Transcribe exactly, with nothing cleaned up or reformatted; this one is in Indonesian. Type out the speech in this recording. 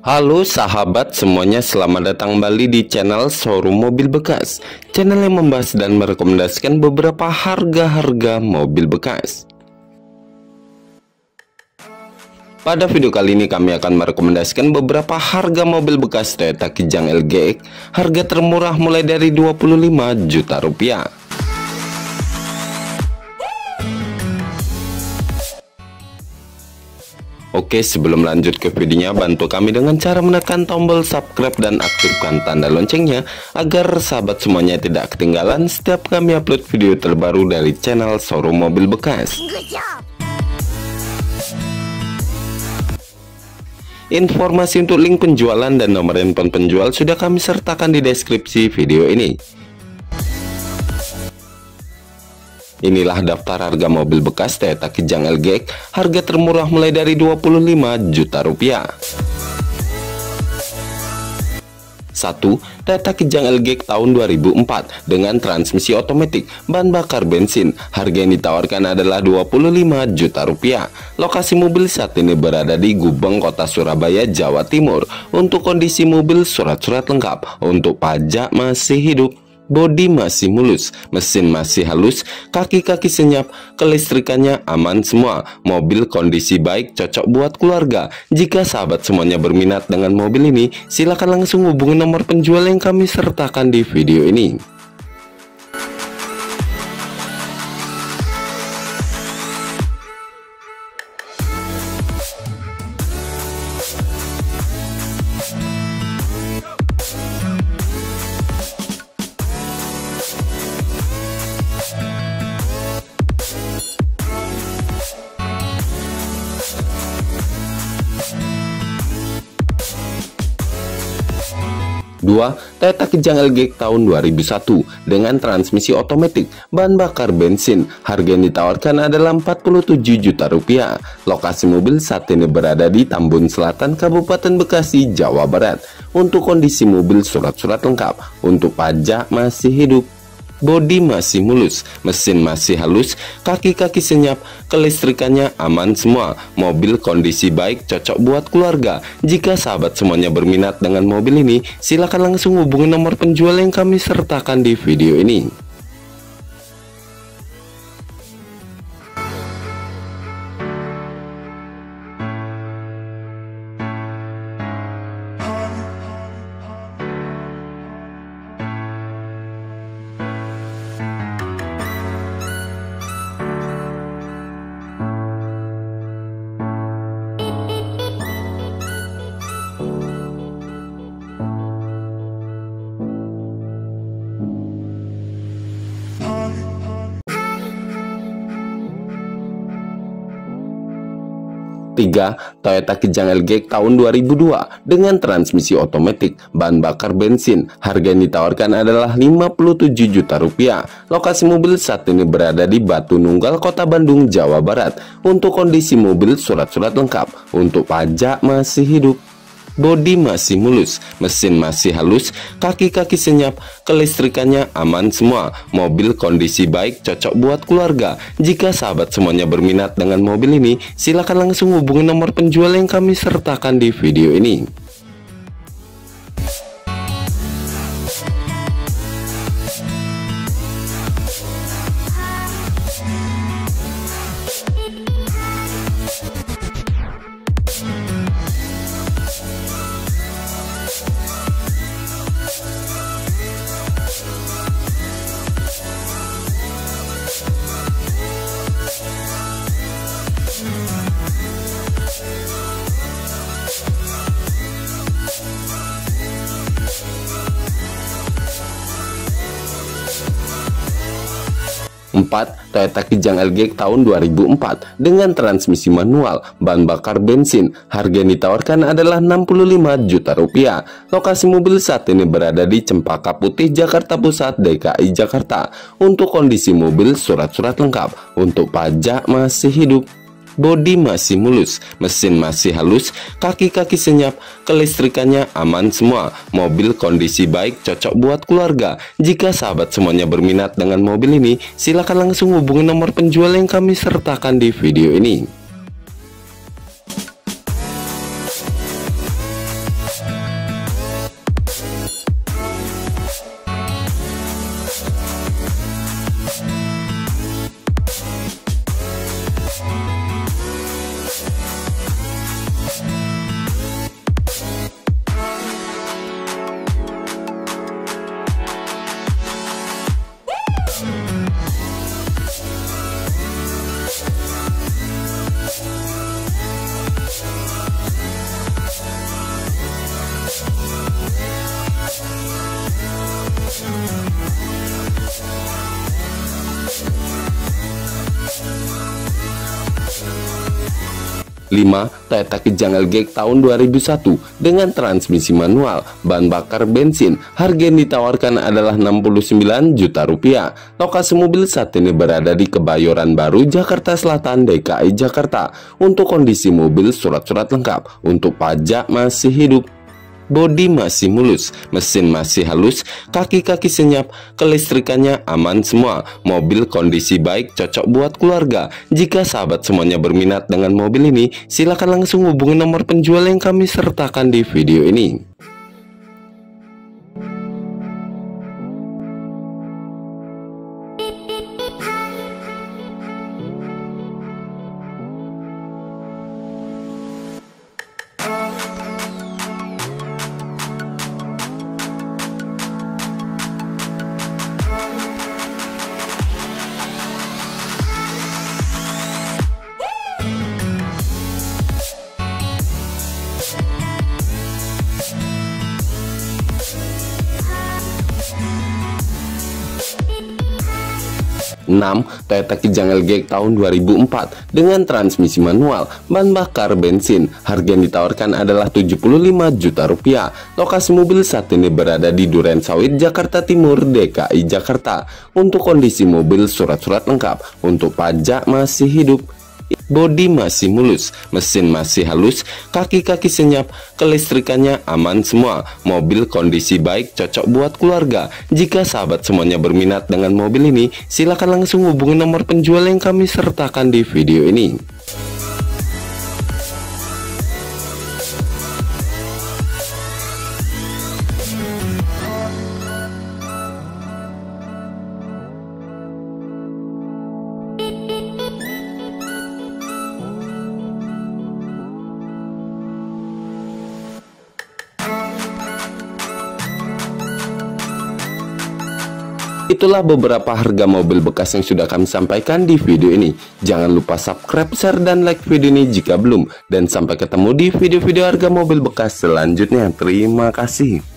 Halo sahabat semuanya, selamat datang kembali di channel Showroom Mobil Bekas, channel yang membahas dan merekomendasikan beberapa harga-harga mobil bekas. Pada video kali ini kami akan merekomendasikan beberapa harga mobil bekas Toyota Kijang L G X, harga termurah mulai dari dua puluh lima juta rupiah. Oke, sebelum lanjut ke videonya, bantu kami dengan cara menekan tombol subscribe dan aktifkan tanda loncengnya agar sahabat semuanya tidak ketinggalan setiap kami upload video terbaru dari channel Showroom Mobil Bekas. Informasi untuk link penjualan dan nomor handphone penjual sudah kami sertakan di deskripsi video ini. Inilah daftar harga mobil bekas Toyota Kijang L G X, harga termurah mulai dari dua puluh lima juta rupiah. satu. Toyota Kijang L G X tahun dua ribu empat dengan transmisi otomatis, bahan bakar bensin. Harga yang ditawarkan adalah dua puluh lima juta rupiah. Lokasi mobil saat ini berada di Gubeng, Kota Surabaya, Jawa Timur. Untuk kondisi mobil, surat-surat lengkap. Untuk pajak masih hidup. Bodi masih mulus, mesin masih halus, kaki-kaki senyap, kelistrikannya aman semua. Mobil kondisi baik, cocok buat keluarga. Jika sahabat semuanya berminat dengan mobil ini, silakan langsung hubungi nomor penjual yang kami sertakan di video ini. dua. Toyota Kijang L G X tahun dua ribu satu dengan transmisi otomatis, bahan bakar bensin. Harga yang ditawarkan adalah empat puluh tujuh juta rupiah. Lokasi mobil saat ini berada di Tambun Selatan, Kabupaten Bekasi, Jawa Barat. Untuk kondisi mobil, surat-surat lengkap. Untuk pajak masih hidup. Bodi masih mulus, mesin masih halus, kaki-kaki senyap, kelistrikannya aman semua. Mobil kondisi baik, cocok buat keluarga. Jika sahabat semuanya berminat dengan mobil ini, silakan langsung hubungi nomor penjual yang kami sertakan di video ini. tiga. Toyota Kijang L G X tahun dua ribu dua dengan transmisi otomatis, bahan bakar bensin. Harga yang ditawarkan adalah lima puluh tujuh juta rupiah. Lokasi mobil saat ini berada di Batu Nunggal, Kota Bandung, Jawa Barat. Untuk kondisi mobil, surat-surat lengkap. Untuk pajak masih hidup. Bodi masih mulus, mesin masih halus, kaki-kaki senyap, kelistrikannya aman semua. Mobil kondisi baik, cocok buat keluarga. Jika sahabat semuanya berminat dengan mobil ini, silakan langsung hubungi nomor penjual yang kami sertakan di video ini. empat. Toyota Kijang L G X tahun dua ribu empat dengan transmisi manual, bahan bakar bensin. Harga yang ditawarkan adalah enam puluh lima juta rupiah. Lokasi mobil saat ini berada di Cempaka Putih, Jakarta Pusat, D K I Jakarta. Untuk kondisi mobil, surat-surat lengkap. Untuk pajak masih hidup. Bodi masih mulus, mesin masih halus, kaki-kaki senyap, kelistrikannya aman semua. Mobil kondisi baik, cocok buat keluarga. Jika sahabat semuanya berminat dengan mobil ini, silakan langsung hubungi nomor penjual yang kami sertakan di video ini. lima. Toyota Kijang L G tahun dua ribu satu dengan transmisi manual, bahan bakar bensin. Harga yang ditawarkan adalah enam puluh sembilan juta rupiah. Lokasi mobil saat ini berada di Kebayoran Baru, Jakarta Selatan, D K I Jakarta. Untuk kondisi mobil, surat-surat lengkap. Untuk pajak masih hidup. Bodi masih mulus, mesin masih halus, kaki-kaki senyap, kelistrikannya aman semua. Mobil kondisi baik, cocok buat keluarga. Jika sahabat semuanya berminat dengan mobil ini, silakan langsung hubungi nomor penjual yang kami sertakan di video ini. enam. Toyota Kijang L G tahun dua ribu empat dengan transmisi manual, bahan bakar bensin. Harga yang ditawarkan adalah tujuh puluh lima juta rupiah. Lokasi mobil saat ini berada di Duren Sawit, Jakarta Timur, D K I Jakarta. Untuk kondisi mobil, surat-surat lengkap. Untuk pajak masih hidup. Bodi masih mulus, mesin masih halus, kaki-kaki senyap, kelistrikannya aman semua. Mobil kondisi baik, cocok buat keluarga. Jika sahabat semuanya berminat dengan mobil ini, silakan langsung hubungi nomor penjual yang kami sertakan di video ini. Itulah beberapa harga mobil bekas yang sudah kami sampaikan di video ini. Jangan lupa subscribe, share, dan like video ini jika belum. Dan sampai ketemu di video-video harga mobil bekas selanjutnya. Terima kasih.